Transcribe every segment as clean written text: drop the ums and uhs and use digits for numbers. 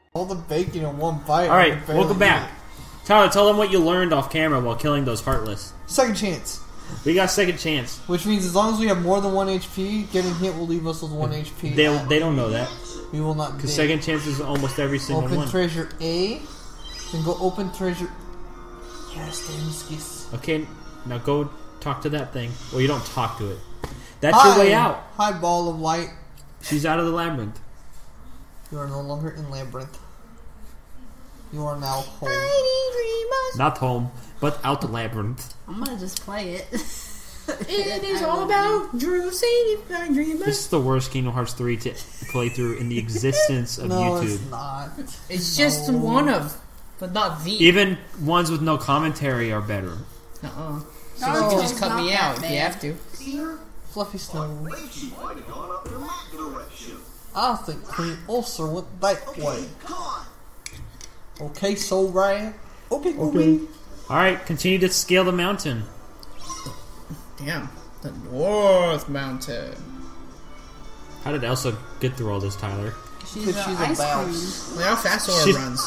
All the bacon in one bite. Alright, welcome back. Tyler, tell them what you learned off camera while killing those Heartless. Second chance. We got second chance. Which means as long as we have more than 1 HP, getting hit will leave us with 1 HP. They don't know that. We will not. Because second chance is almost every single open one. Open treasure A. Then go open treasure. Yes, Damascus. Okay, now go talk to that thing. Well, you don't talk to it. That's your way out. Hi, ball of light. She's out of the labyrinth. You are no longer in labyrinth. You are now home. Not home, but out the labyrinth. I'm gonna just play it. It is all about Drew Sadie Dreamers. This is the worst Kingdom Hearts 3 to play through in the existence of YouTube. It's not. It's just one of, but not the. Even ones with no commentary are better. So you can just cut me out if you have to. Fluffy Snow. I think Queen Ulcer went that way. Okay, so right. Okay. Alright, continue to scale the mountain. Damn. The North Mountain. How did Elsa get through all this, Tyler? She's a ice bounce. Look how fast Sora runs.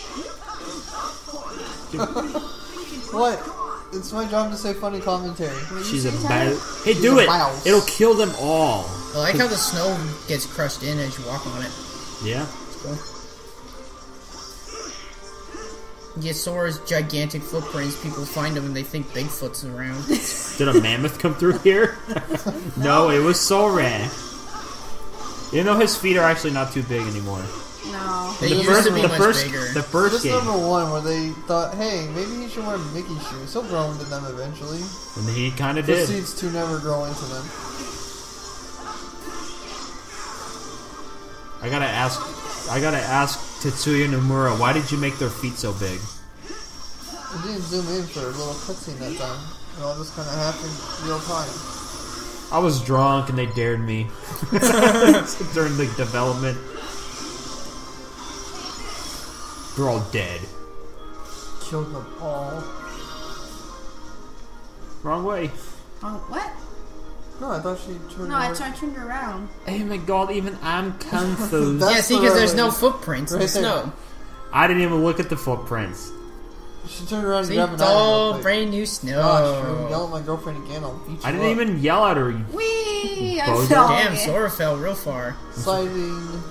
What? It's my job to say funny commentary. She's a bad. Hey, do it! Mouse. It'll kill them all. I like how the snow gets crushed in as you walk on it. Yeah. It's cool. You get Sora's gigantic footprints. People find them and they think Bigfoot's around. Did a mammoth come through here? No, it was Sora. You know his feet are actually not too big anymore. No. They used to be much bigger. The first This game. number 1 where they thought, hey, maybe he should wear Mickey shoes. He'll grow into them eventually. And he kind of did. Proceeds to never grow into them. I gotta ask Tetsuya Nomura, why did you make their feet so big? I didn't zoom in for a little cutscene that time. It all just kind of happened real time. I was drunk and they dared me during the development. They're all dead. Killed them all. Wrong way. Oh, what? No, I thought she turned No, I around. turned around. Oh my god, even I'm confused. Yeah, see, because there's no right footprints in the snow. I didn't even look at the footprints. She turned around See, and grabbed it's an item. all real quick. brand new snow. Gosh, Drew, yell at my girlfriend again, I'll beat you I didn't up. even yell at her. You Whee! I bozo. fell Damn, again. Sora fell real far. Sliding.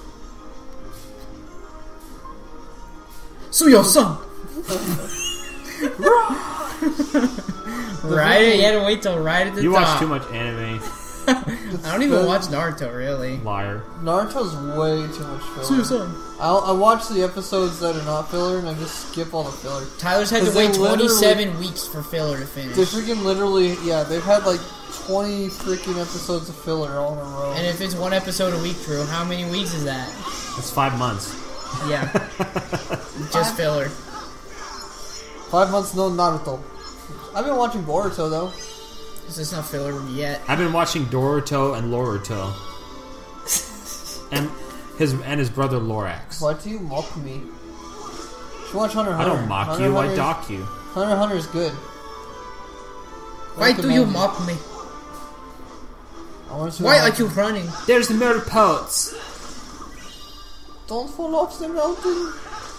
Suyo-san! Right? You had to wait till right at the You top. watch too much anime, I don't even watch Naruto, really. liar. Naruto's way too much filler. Suyo-san. I watch the episodes that are not filler and I just skip all the filler. Tyler's had to 'Cause wait they literally- 27 weeks for filler to finish. They freaking literally, yeah, they've had like 20 freaking episodes of filler all in a row. And if it's one episode a week, Drew, how many weeks is that? It's 5 months. Yeah. Just filler. 5 months no Naruto. I've been watching Boruto though. This is not filler yet. I've been watching Dorito and Loruto. and his brother Lorax. Why do you mock me? You should watch Hunter x I Hunter. don't mock Hunter you, x I Hunter is- dock you. Hunter x Hunter is good. Why do you mock me? I want to see Why what are you running? There's the murder poets. Don't fall off the mountain.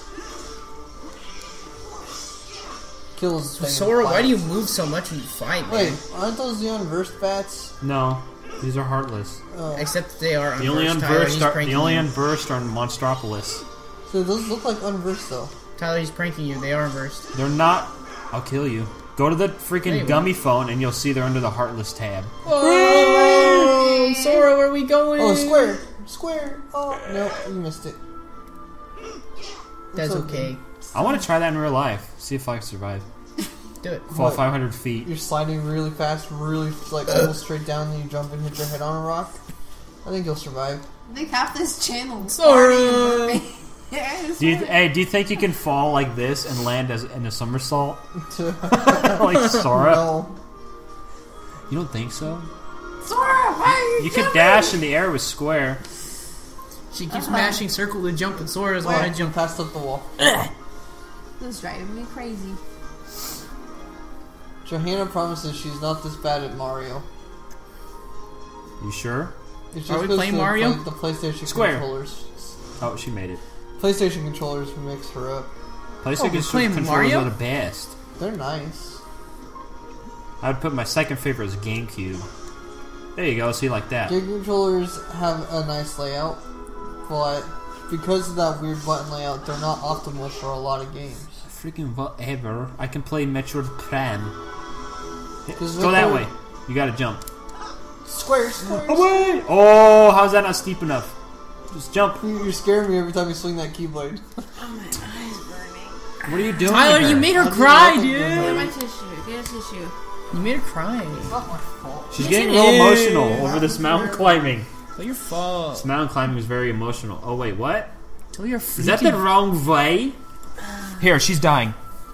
Kills his Sora, why do you move so much when you fight, Wait, man? aren't those the unversed bats? No, these are heartless. Oh. Except that they are The only unversed. Tyler, unversed he's are pranking you. unversed are Monstropolis. So those look like unversed though. Tyler, he's pranking you. They are unversed. They're not. I'll kill you. Go to the freaking Wait, gummy phone and you'll see they're under the heartless tab. Oh, Sora, where are we going? Oh, square! Square! Oh, no, you missed it. That's So okay. I want to try that in real life. See if I can survive. Do it. Fall What? 500 feet. You're sliding really fast, really like almost straight down, and you jump and hit your head on a rock. I think you'll survive. I think half this channel is Sora! farting and burping. Do you think you can fall like this and land as in a somersault? Like Sora? No. You don't think so? Sora, why are you You could jumping? dash in the air with square. She keeps mashing circle to jump, and Sora's Why want I to jump. passed up the wall. This is driving me crazy. Johanna promises she's not this bad at Mario. You sure? It's Are we because playing Mario? The PlayStation Square. controllers. Oh, she made it. PlayStation controllers mix her up. PlayStation playing controllers Mario? are the best. They're nice. I would put my second favorite as GameCube. There you go, see, like that. Game controllers have a nice layout, but because of that weird button layout, they're not optimal for a lot of games. Freaking whatever. I can play Metroid Prime. Just Go look that at- way. You gotta jump. Squares. Away! Oh, how's that not steep enough? Just jump. You're scaring me every time you swing that keyblade. Oh, my eyes burning. What are you doing? Tyler, to her? you made her How do cry, you dude. Get my tissue. Get a tissue. You made her cry. Not my fault. She's Yes, getting a it little is. emotional over this mountain climbing. Tell your fault. This mountain climbing is very emotional. Oh wait, what? Tell your Is that the wrong way? Here, she's dying.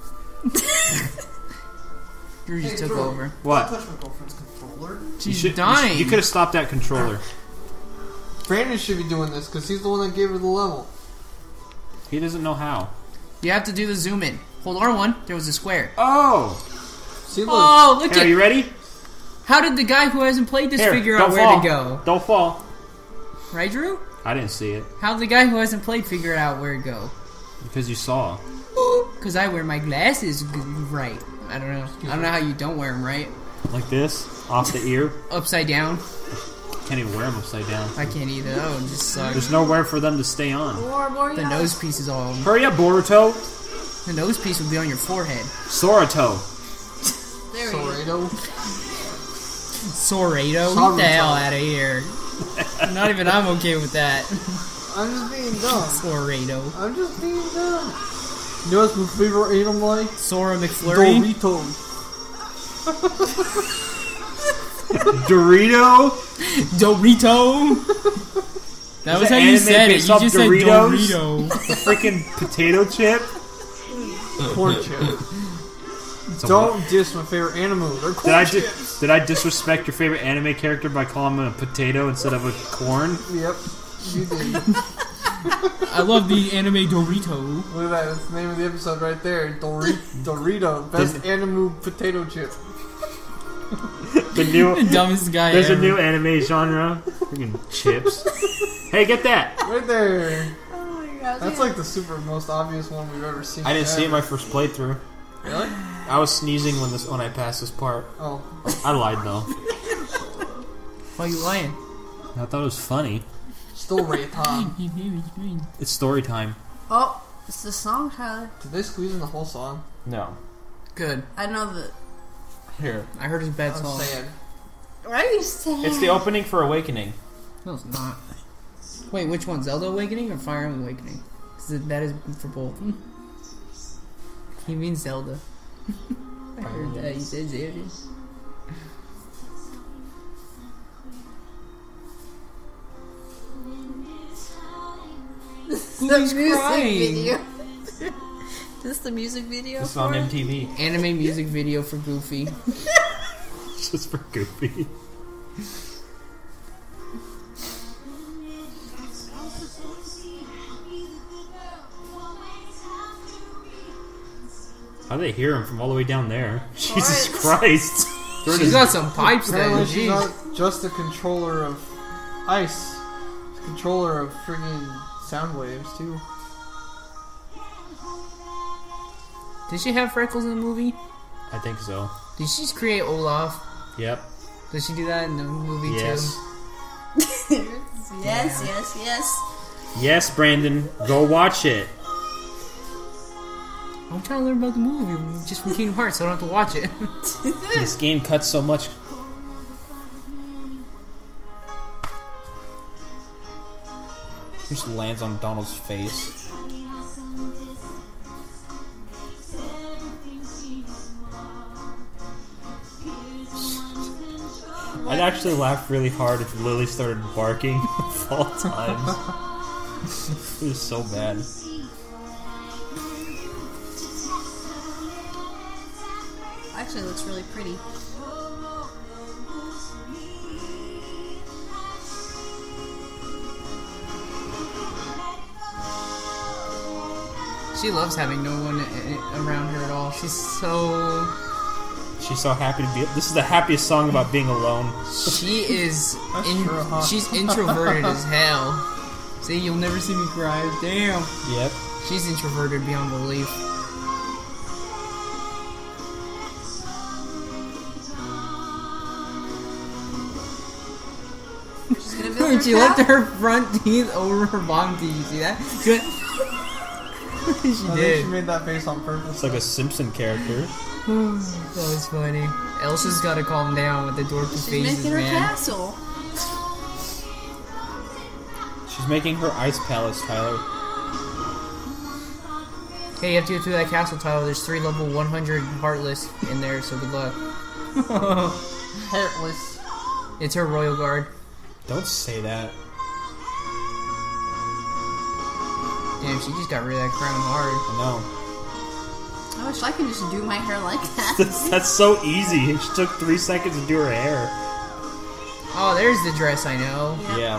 Drew just Hey, took Drew. over. What? Don't touch my girlfriend's controller. She's dying. You could have stopped that controller. Brandon should be doing this because he's the one that gave her the level. He doesn't know how. You have to do the zoom in. Hold R1. There was a square. Oh! See, look. Oh, look Hey, are you at. ready? How did the guy who hasn't played this Here, figure don't out where fall. to go? Don't fall. Right, Drew? I didn't see it. How did the guy who hasn't played figure out where to go? Because you saw. Because I wear my glasses right. I don't know. I don't know how you don't wear them right. Like this? Off the ear? Upside down. Can't even wear them upside down. I can't either. That would just suck. There's nowhere for them to stay on. More The eyes. nose piece is all. Hurry up, Boruto! The nose piece would be on your forehead. Sorato. There we go. Sorado. Sorado? Get the hell out of here. Not even I'm okay with that. I'm just being dumb. Sorado. I'm just being dumb. You know what's my favorite item like? Sora McFlurry. Doritos. Dorito? Dorito. That was the how you anime said it. You based off just Doritos? said Dorito. The freaking potato chip? Corn chip. It's a Don't diss my favorite animal. They're corn chips. Did I disrespect your favorite anime character by calling him a potato instead of a corn? Yep. You did. I love the anime Dorito. Look at that. That's the name of the episode right there. Dorito. Best animal potato chip. The new Dumbest guy There's ever. a new anime genre. Freaking chips. Hey, get that! Right there. Oh my god. That's like the super most obvious one we've ever seen. I didn't see it my first playthrough. Really? I was sneezing when I passed this part. Oh. I lied though. Why are you lying? I thought it was funny. Still rate time. It's story time. Oh, it's the song, Tyler. Did they squeeze in the whole song? No. Good. I know that. Here. I heard his bad I'm song. sad. Why are you saying? It's the opening for Awakening. No, it's not. Wait, which one? Zelda Awakening or Fire Emblem Awakening? Because that is for both. He means Zelda. I heard that. He said Zelda. the Who's music crying? video. This the music video This is for on it? MTV. Anime music video for Goofy. Just for Goofy. How do they hear him from all the way down there? Jesus Christ! She's got some pipes then. Apparently she's Jeez. not just a controller of ice. She's a controller of friggin' sound waves, too. Did she have freckles in the movie? I think so. Did she just create Olaf? Yep. Did she do that in the movie Yes. too? Yes. Yes, Brandon. Go watch it. I'm trying to learn about the movie just from Kingdom Hearts, so I don't have to watch it. This game cuts so much. Just lands on Donald's face. I'd actually laugh really hard if Lily started barking of all times. It was so bad. Actually, it looks really pretty. She loves having no one around her at all. She's so... She's so happy to be. This is the happiest song about being alone. She is... That's true, huh? She's introverted as hell. See, you'll never see me cry. Damn. Yep. She's introverted beyond belief. She's gonna build her She lifted her front teeth over her bottom teeth. You see that? She went. She I think did. she made that face on purpose. It's like a Simpson character. That was funny. Elsa's got to calm down with the dorky She's faces, making her man. castle. She's making her ice palace, Tyler. Hey, you have to go through that castle, Tyler. There's 3 level 100 Heartless in there, so good luck. Heartless. It's her royal guard. Don't say that. Damn, she just got rid of that crown hard. I know. I wish I could just do my hair like that. That's so easy. It took 3 seconds to do her hair. Oh, there's the dress I know. Yeah.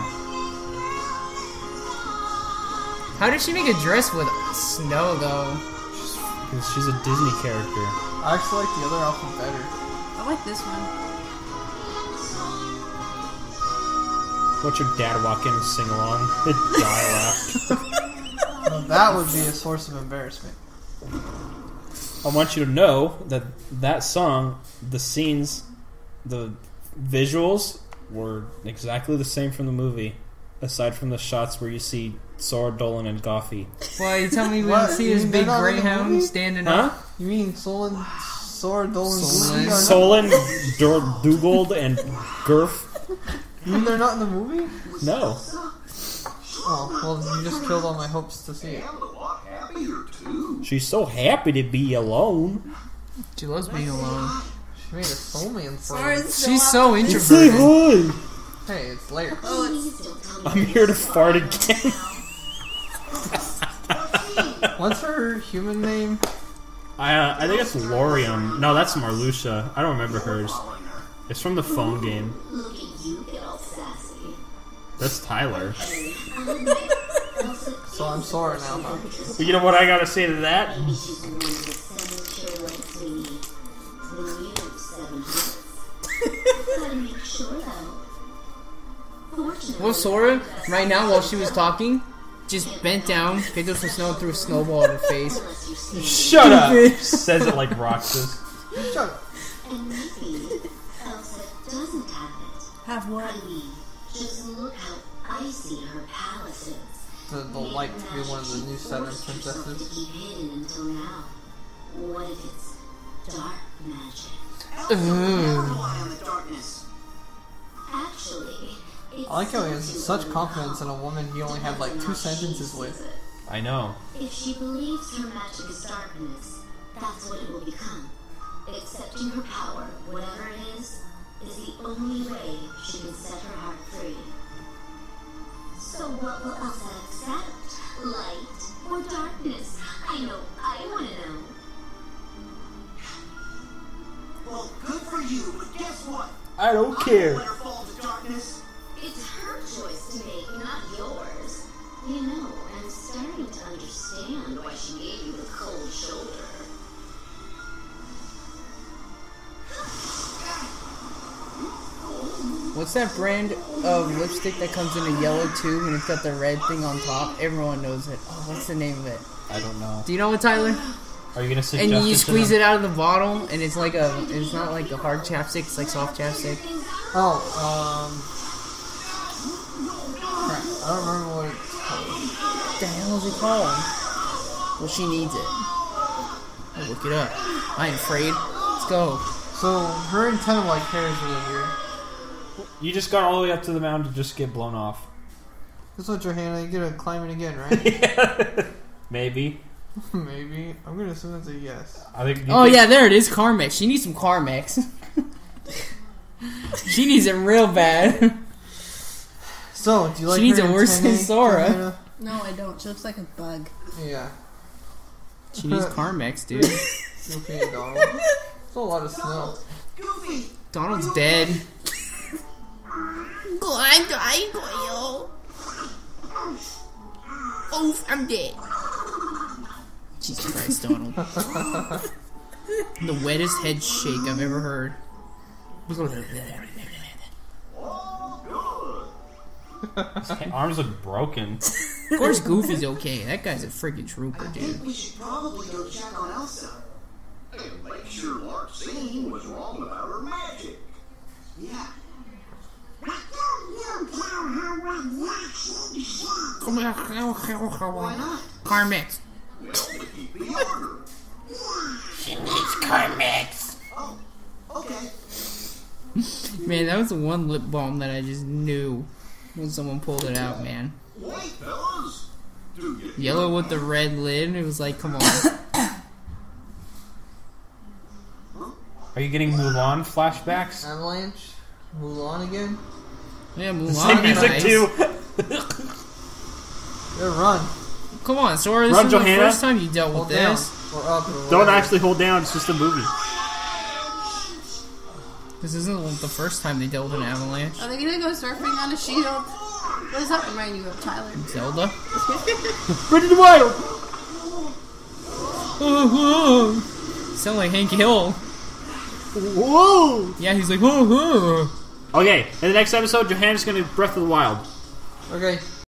How did she make a dress with snow, though? Because she's a Disney character. I actually like the other outfit better. I like this one. Watch your dad walk in and sing along. Die laugh. Now, that would be a source of embarrassment. I want you to know that that song, the scenes, the visuals were exactly the same from the movie, aside from the shots where you see Sora, Dolan, and Goffy. Well, you tell me we What? didn't see You this mean big they're not in the greyhound movie? standing Huh? up? You mean Sora, Dolan, Solon. Goofy are not- Solon, Dugald, and Gurf? You mean they're not in the movie? No. Oh, well, you just killed all my hopes to see it. She's so happy to be alone. She loves being alone. She made a soulman for Sora's him. still She's up. so Say introverted. hi. Hey, it's later. Oh, it's I'm here to fart again. What's her human name? I think it's Lorium. No, that's Marluxia. I don't remember hers. It's from the phone game. Look at you get all sassy. That's Tyler. So I'm Sora now, huh? You know what I gotta say to that? She's the one with 7 kilowatts we need. Then you 7 hearts. Gotta make sure though. Fortunately, Well, Sora, right now, while she was talking, just bent down, picked up some snow, and threw a snowball at her face. unless you see Shut up! Says it like Roxas. Shut up. and maybe Elsa doesn't have it. have what? I mean, just look how icy her palace is. The like to be one of the new Seven Forced herself to princesses. keep hidden until now. What if it's dark magic? Actually, it's I like how he has such confidence in a woman he only had like 2 sentences with. I know. If she believes her magic is darkness, that's what it will become. Accepting her power, whatever it is the only way she can set her heart free. So what will Elsa accept? Light or darkness? I want to know. Well, good for you, but guess what? I don't care. Let her fall into darkness. It's her choice to make, not yours. You know, I'm starting to understand why she gave you the cold shoulder. What's that brand of lipstick that comes in a yellow tube and it's got the red thing on top? Everyone knows it. Oh, what's the name of it? I don't know. Do you know it, Tyler? Are you gonna suggest And you to squeeze them? it out of the bottle, and it's like it's not like a hard chapstick, it's like soft chapstick. Oh, crap. I don't remember what it's called. What the hell is it called? Well, she needs it. I'll look it up. I ain't afraid. Let's go. So, her antenna like hair is really weird. You just got all the way up to the mountain to just get blown off. This is Johanna, you get to climb it again, right? Maybe. Maybe. I'm gonna assume it's a yes. I think. Oh yeah, there it is. Carmex. She needs some Carmex. She needs it real bad. So, do you like She needs her it worse than antennae, Sora. Johanna? No, I don't. She looks like a bug. Yeah. She needs Carmex, dude. Okay, Donald. It's a lot of snow. Goofy! Donald's dead. I'm dying for you. Oof, I'm dead. Jesus Christ, Donald. The wettest head shake I've ever heard. His arms look broken. Of course, Goofy's okay. That guy's a freaking trooper, I dude. think we should probably go check on Elsa. And make sure Larxene was wrong about her magic. Yeah. Why not? Carmix. Well, to keep the order. Oh, okay. Man, that was the one lip balm that I just knew when someone pulled it out, man. Wait, fellas. Do you Yellow with the red lid. It was like, come on. Are you getting Mulan flashbacks? Avalanche? Mulan again? Yeah, Mulan. Same music nice. too. Yeah, run. Come on, Sora. This Run, is the Johanna. first time you dealt with Hold down. this. Or up or Don't whatever. actually hold down. It's just a movie. This isn't the first time they dealt with an avalanche. Are they gonna go surfing on a shield? What does that remind you of, Tyler? Zelda. Ready to Wild. Sound like Hank Hill. Whoa. Yeah, he's like, oh. Okay, in the next episode, Johanna's gonna Breath of the Wild. Okay.